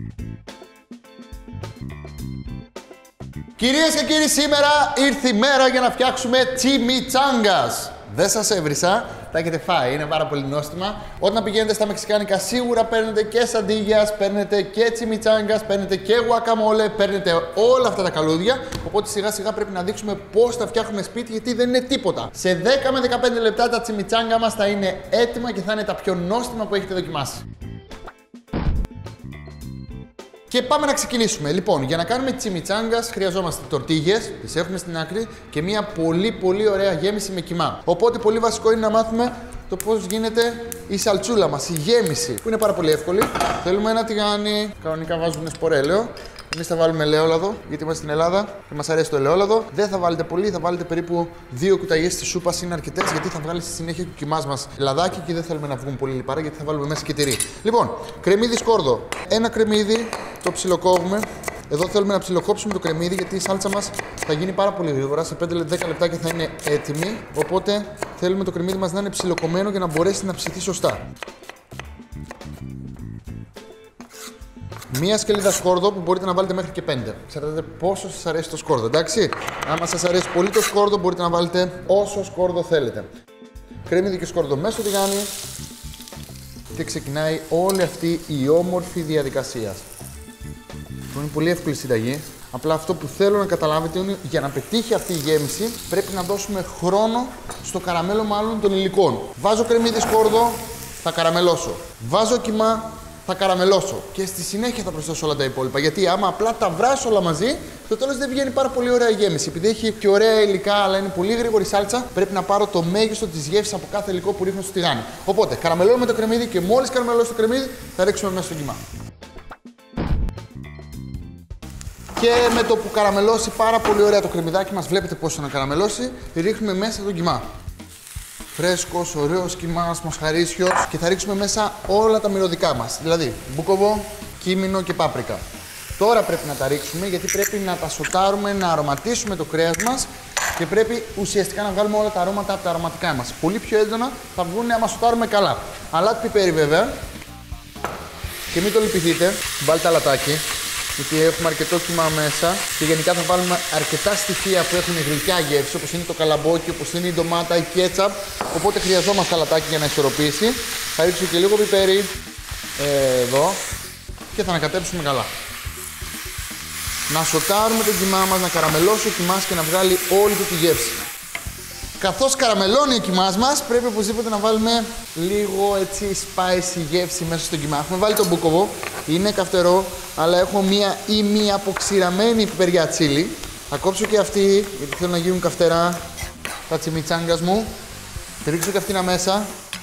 Κυρίες και κύριοι, σήμερα ήρθε η μέρα για να φτιάξουμε τσιμιτσάνγκας. Δεν σας έβρισα, τα έχετε φάει, είναι πάρα πολύ νόστιμα. Όταν πηγαίνετε στα μεξικάνικα, σίγουρα παίρνετε και σαντίγιας, παίρνετε και τσιμιτσάνγκας, παίρνετε και γουακαμόλε, παίρνετε όλα αυτά τα καλούδια. Οπότε σιγά σιγά πρέπει να δείξουμε πώς τα φτιάχνουμε σπίτι, γιατί δεν είναι τίποτα. Σε 10 με 15 λεπτά τα τσιμιτσάγκα μας θα είναι έτοιμα και θα είναι τα πιο νόστιμα που έχετε δοκιμάσει. Και πάμε να ξεκινήσουμε. Λοιπόν, για να κάνουμε τσιμιτσάνγκας χρειαζόμαστε τορτίγες, τις έχουμε στην άκρη, και μια πολύ ωραία γέμιση με κιμά. Οπότε πολύ βασικό είναι να μάθουμε το πώς γίνεται η σαλτσούλα μας, η γέμιση, που είναι πάρα πολύ εύκολη. Θέλουμε ένα τηγάνι, κανονικά βάζουμε σπορέλαιο. Εμείς θα βάλουμε ελαιόλαδο, γιατί είμαστε στην Ελλάδα και μας αρέσει το ελαιόλαδο. Δεν θα βάλετε πολύ, θα βάλετε περίπου 2 κουταλιές της σούπας, είναι αρκετές, γιατί θα βγάλει στη συνέχεια και ο κιμάς μας λαδάκι και δεν θέλουμε να βγουν πολύ λιπαρά, γιατί θα βάλουμε μέσα και τυρί. Λοιπόν, κρεμμύδι σκόρδο. Ένα κρεμμύδι το ψιλοκόβουμε. Εδώ θέλουμε να ψιλοκόψουμε το κρεμμύδι, γιατί η σάλτσα μας θα γίνει πάρα πολύ γρήγορα. Σε 5-10 λεπτάκια θα είναι έτοιμη. Οπότε θέλουμε το κρεμμύδι μας να είναι ψιλοκομμένο για να μπορέσει να ψηθεί σωστά. Μία σκελίδα σκόρδο που μπορείτε να βάλετε μέχρι και 5. Ξέρετε πόσο σας αρέσει το σκόρδο, εντάξει. Άμα σας αρέσει πολύ το σκόρδο, μπορείτε να βάλετε όσο σκόρδο θέλετε. Κρέμμυδι και σκόρδο μέσα στο τηγάνι και ξεκινάει όλη αυτή η όμορφη διαδικασία. Είναι πολύ εύκολη συνταγή. Απλά αυτό που θέλω να καταλάβετε είναι για να πετύχει αυτή η γέμιση πρέπει να δώσουμε χρόνο στο καραμέλο μάλλον των υλικών. Βάζω κρεμμύδι σκόρδο, θα καραμελώσω. Βάζω κιμά, θα καραμελώσω. Και στη συνέχεια θα προσθέσω όλα τα υπόλοιπα. Γιατί άμα απλά τα βράσω όλα μαζί, στο τέλος δεν βγαίνει πάρα πολύ ωραία γέμιση. Επειδή έχει και ωραία υλικά, αλλά είναι πολύ γρήγορη σάλτσα, πρέπει να πάρω το μέγιστο της γεύσης από κάθε υλικό που ρίχνω στο τηγάνι. Οπότε καραμελώνουμε το κρεμμύδι και μόλις καραμελώσει το κρεμμύδι, θα ρίξουμε μέσα στο κιμά. Και με το που καραμελώσει πάρα πολύ ωραία το κρεμμυδάκι μας, βλέπετε πόσο να καραμελώσει, ρίχνουμε μέσα το κιμά. Φρέσκος, ωραίος κιμάς, μοσχαρίσιος, και θα ρίξουμε μέσα όλα τα μυρωδικά μας. Δηλαδή, μπούκοβο, κίμινο και πάπρικα. Τώρα πρέπει να τα ρίξουμε, γιατί πρέπει να τα σοτάρουμε, να αρωματίσουμε το κρέας μας και πρέπει ουσιαστικά να βγάλουμε όλα τα αρώματα από τα αρωματικά μας. Πολύ πιο έντονα θα βγουν άμα σοτάρουμε καλά. Αλάτι πιπέρι βέβαια. Και μην το λυπηθείτε, βάλτε αλατάκι, γιατί έχουμε αρκετό κιμά μέσα και γενικά θα βάλουμε αρκετά στοιχεία που έχουν γλυκιά γεύση, όπως είναι το καλαμπόκι, όπως είναι η ντομάτα, η κέτσαπ. Οπότε χρειαζόμαστε αλατάκι για να ισορροπήσει. Θα ρίξω και λίγο πιπέρι εδώ και θα ανακατέψουμε καλά. Να σοτάρουμε το κιμά μας, να καραμελώσει ο κιμάς και να βγάλει όλη του τη γεύση. Καθώς καραμελώνει ο κιμάς μας, πρέπει οπωσδήποτε να βάλουμε λίγο έτσι spicy γεύση μέσα στο κιμά. Έχουμε βάλει το μπούκοβο, είναι καυτερό, αλλά έχω μία αποξηραμένη πιπεριά τσίλι. Θα κόψω και αυτή, γιατί θέλω να γίνουν καυτερά τα τσιμιτσάνγκας μου. Θα ρίξω και αυτήν μέσα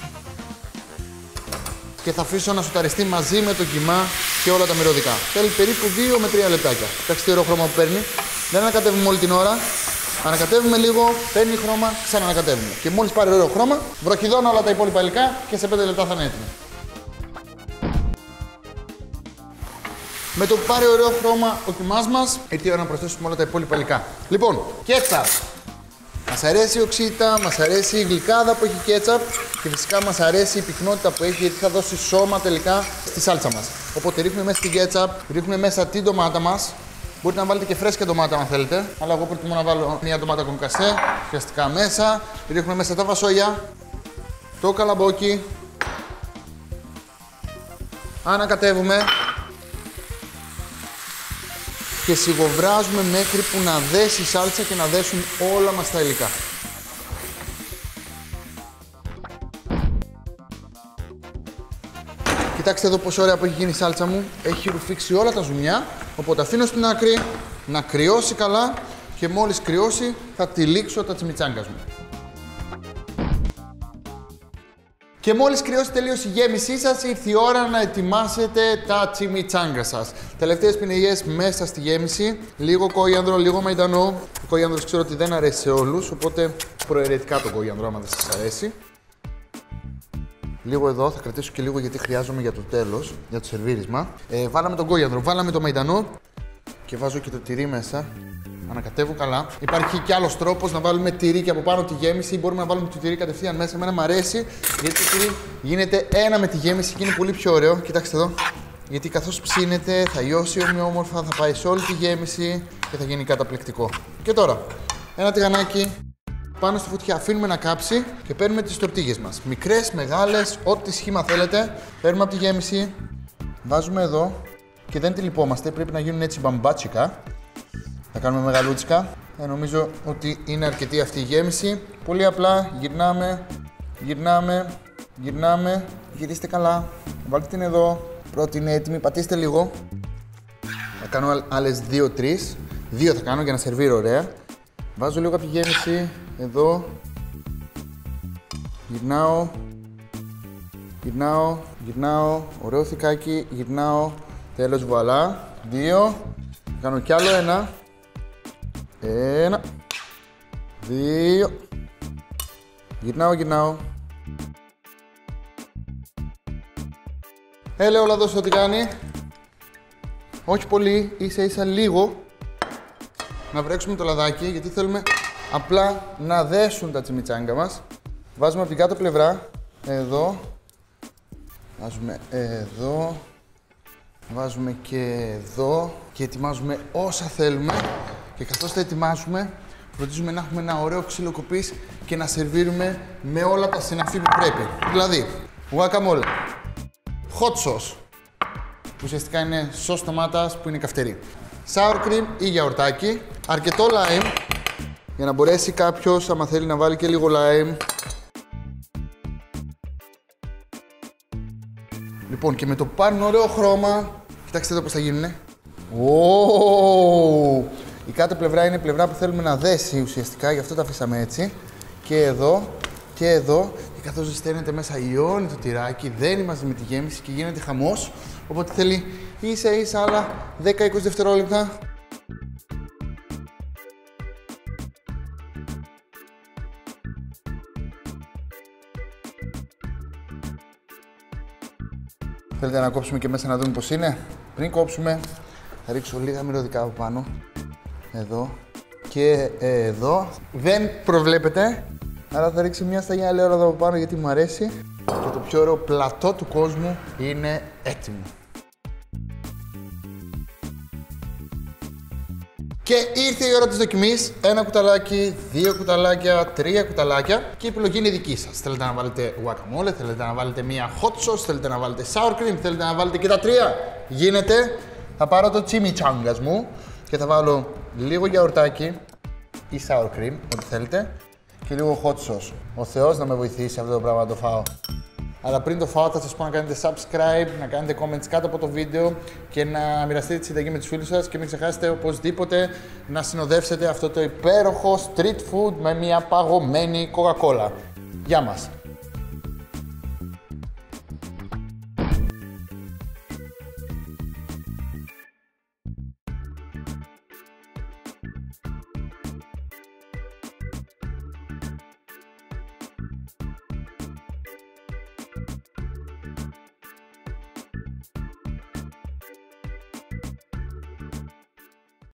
και θα αφήσω να σοταριστεί μαζί με το κιμά και όλα τα μυρωδικά. Θέλει περίπου 2 με 3 λεπτάκια. Κοιτάξτε τι ωραίο χρώμα που παίρνει. Δεν ανακατεύουμε όλη την ώρα. Ανακατεύουμε λίγο, παίρνει χρώμα, ξανανακατεύουμε. Και μόλις πάρει ωραίο χρώμα, βροχιδώνω όλα τα υπόλοιπα υλικά και σε 5 λεπτά θα είναι έτοιμο. Με το που πάρει ωραίο χρώμα ο κιμάς μας, ήρθε η ώρα να προσθέσουμε όλα τα υπόλοιπα υλικά. Λοιπόν, κέτσαπ. Μας αρέσει η οξύτητα, μας αρέσει η γλυκάδα που έχει κέτσαπ και φυσικά μας αρέσει η πυκνότητα που έχει, γιατί θα δώσει σώμα τελικά στη σάλτσα μας. Οπότε ρίχνουμε μέσα την κέτσαπ, ρίχνουμε μέσα την ντομάτα μας. Μπορείτε να βάλετε και φρέσκια ντομάτα αν θέλετε, αλλά εγώ προτιμώ να βάλω μια ντομάτα κονκασέ, ουσιαστικά μέσα. Ρίχνουμε μέσα τα φασόλια, το καλαμπόκι. Ανακατεύουμε και σιγοβράζουμε μέχρι που να δέσει η σάλτσα και να δέσουν όλα μας τα υλικά. Κοιτάξτε εδώ πόσο ωραία που έχει γίνει η σάλτσα μου. Έχει ρουφήξει όλα τα ζουμιά, οπότε αφήνω στην άκρη να κρυώσει καλά και μόλις κρυώσει θα τυλίξω τα τσιμιτσάνγκας μου. Και μόλις κρυώσει τελείως η γέμισή σας, ήρθε η ώρα να ετοιμάσετε τα τσιμιτσάγκα σας. Τελευταίες πινελιές μέσα στη γέμιση, λίγο κόριανδρο, λίγο μαϊντανό. Ο κόριανδρος ξέρω ότι δεν αρέσει σε όλους, οπότε προαιρετικά το κόριανδρο άμα δεν σας αρέσει. Λίγο εδώ, θα κρατήσω και λίγο γιατί χρειάζομαι για το τέλος, για το σερβίρισμα. Βάλαμε τον κόριανδρο, βάλαμε το μαϊντανό και βάζω και το τυρί μέσα. Ανακατεύω καλά. Υπάρχει και άλλος τρόπος να βάλουμε τυρί και από πάνω τη γέμιση ή μπορούμε να βάλουμε το τυρί κατευθείαν μέσα. Εμένα μου αρέσει γιατί το τυρί γίνεται ένα με τη γέμιση και είναι πολύ πιο ωραίο. Κοιτάξτε εδώ. γιατί καθώς ψήνεται θα λιώσει ομοιόμορφα, θα πάει σε όλη τη γέμιση και θα γίνει καταπληκτικό. Και τώρα, ένα τηγανάκι πάνω στη φωτιά, αφήνουμε να κάψει και παίρνουμε τις τορτίγες μας. Μικρές, μεγάλες, ό,τι σχήμα θέλετε. Παίρνουμε από τη γέμιση, βάζουμε εδώ και δεν τη λυπόμαστε, πρέπει να γίνουν έτσι μπαμπάτσικα. Θα κάνουμε μεγαλούτσικα. Νομίζω ότι είναι αρκετή αυτή η γέμιση. Πολύ απλά γυρνάμε, γυρνάμε. Γυρίστε καλά. Βάλτε την εδώ. Πρώτη είναι έτοιμη. Πατήστε λίγο. Θα κάνω άλλες 2-3. 2 θα κάνω για να σερβίρω ωραία. Βάζω λίγο από τη γέμιση. Εδώ. Γυρνάω. Ωραίο θικάκι. Γυρνάω. Τέλος, βουαλά. 2. Θα κάνω κι άλλο ένα. 1, 2. Γυρνάω. Ελαιόλαδος στο τηγάνι. Όχι πολύ, ίσα λίγο. Να βρέξουμε το λαδάκι, γιατί θέλουμε απλά να δέσουν τα τσιμιτσάγκα μας. Βάζουμε από την κάτω πλευρά. Εδώ. Βάζουμε εδώ. Βάζουμε και εδώ. Και ετοιμάζουμε όσα θέλουμε. Και καθώς τα ετοιμάζουμε, φροντίζουμε να έχουμε ένα ωραίο ξύλο κοπής και να σερβίρουμε με όλα τα συναφή που πρέπει. Δηλαδή, guacamole, hot sauce, που ουσιαστικά είναι σως ντομάτας που είναι καυτερή, sour cream ή γιαουρτάκι, αρκετό lime, για να μπορέσει κάποιος, άμα θέλει, να βάλει και λίγο lime. Λοιπόν, και με το που πάρουν ωραίο χρώμα, κοιτάξτε εδώ πώς θα γίνουνε. Η κάτω πλευρά είναι η πλευρά που θέλουμε να δέσει ουσιαστικά, γι' αυτό τα αφήσαμε έτσι. Και εδώ και εδώ. Και καθώς ζεσταίνεται μέσα, λιώνει το τυράκι, δένει μαζί με τη γέμιση και γίνεται χαμός. Οπότε θέλει ίσα άλλα 10-20 δευτερόλεπτα. Θέλετε να κόψουμε και μέσα να δούμε πώς είναι. Πριν κόψουμε, θα ρίξω λίγα μυρωδικά από πάνω. Εδώ και εδώ. Δεν προβλέπετε, άρα θα ρίξω μια σταγιά ελαιόλαδο από πάνω γιατί μου αρέσει. Και το πιο ωραίο πλατό του κόσμου είναι έτοιμο. Και ήρθε η ώρα της δοκιμής. 1 κουταλάκι, 2 κουταλάκια, 3 κουταλάκια. Και η επιλογή είναι δική σας. Θέλετε να βάλετε guacamole, θέλετε να βάλετε μια hot sauce, θέλετε να βάλετε sour cream, θέλετε να βάλετε και τα 3. Γίνεται. Θα πάρω το chimichangas μου και θα βάλω λίγο γιαουρτάκι ή sour cream, ό,τι θέλετε, και λίγο hot sauce. Ο Θεός να με βοηθήσει αυτό το πράγμα να το φάω. Αλλά πριν το φάω θα σας πω να κάνετε subscribe, να κάνετε comments κάτω από το βίντεο και να μοιραστείτε τη συνταγή με τους φίλους σας και μην ξεχάσετε οπωσδήποτε να συνοδεύσετε αυτό το υπέροχο street food με μια παγωμένη Coca-Cola. Γεια μας!